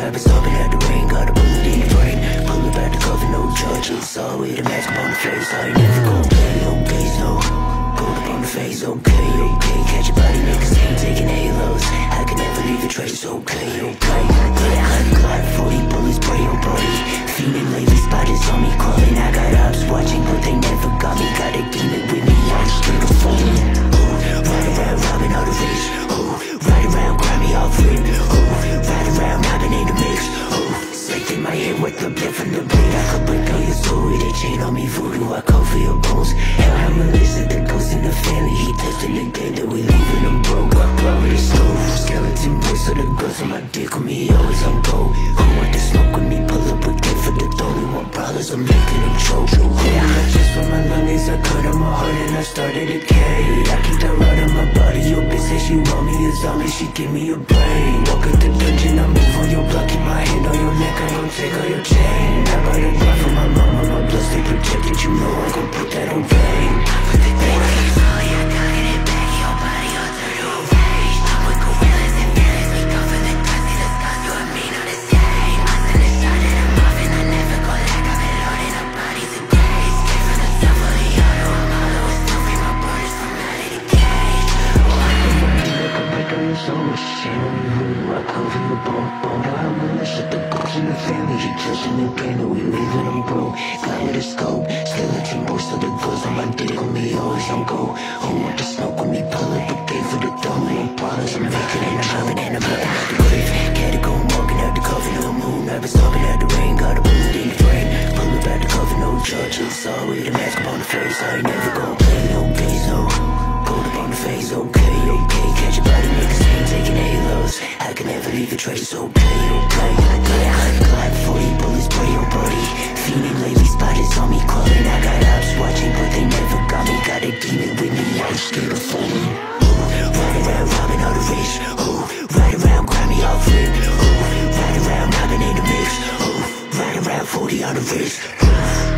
I've been stopping at the rain, got a bullet in the brain. Pull up at the cover, no charges. All with a mask up on the face, I ain't never gon' play no games, no. Gold up on the face, okay, okay. Catch your body, niggas ain't taking halos. I can never leave a trace, okay, okay. Yeah, I'm glad 40 bullets, spray on body. Feeling lately, spiders on me crawling. I got ops watching, but they never got me. Got a demon with me, I'm scared of falling. Ride around, robbing all the rich. Ride around, grind me off it. Ride around, mobbing in the mix. Safe in my head with the blood from the blade. I could break all your soul with a chain on me, voodoo. I call for your bones. Hell, I'm a lizard, the ghost in the family. He testing the day that we leaving them broke. I blow with a stove. Skeleton voice of the girls on my dick with me, always on go. Who want to smoke with me? Pull up with gift for the only one problems, I'm making them choke. Yeah, I just for my lungs, I cut on my heart and I started a cave. I keep that right on my body. Your bitch says she want me a zombie, she give me a brain. Walk at the dungeon, I move on your block, keep my hand on your neck, I gon' take all your chain. I got a block from my mama, my blood stay protected, you know I'm gon' put that on vein. So much shame on you, I cover your bone. Now I'm gonna shut the ghost in the family. You touching the game, we leaving them broke. Fly with a scope, skeleton voice of the ghost on my dick on me, always on go. Who want to smoke with me? Pull up a gate for the dome. No problems, I'm making and I'm humming and I'm looking at the grave. Catacomb, walking out the cover, no moon. I've been stopping at the rain, got a bullet in the brain. Pull up at the cover, no charges. All with a mask up on the face, I ain't never gon' play no games, no. Gold up on the face, okay, okay. Catch your body, niggas ain't taking halos. I can never leave a trace, okay, okay. Yeah, I'm glad 40 bullets, spray on body. Feeling lately, spiders on me crawling. I got ops watching, but they never got me. Got a demon with me, I'm scared of falling. Ride around, robbing all the rich. Ride around, grind me off it. Ride around, mobbing in the mix. Ride around, 40 on the wrist.